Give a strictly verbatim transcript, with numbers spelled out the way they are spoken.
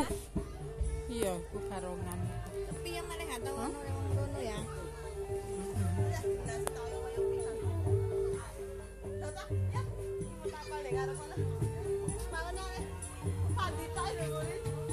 Iya, iku karongan. Tapi yang mana nggak tahu ono yang ngono ya. Pandi tayo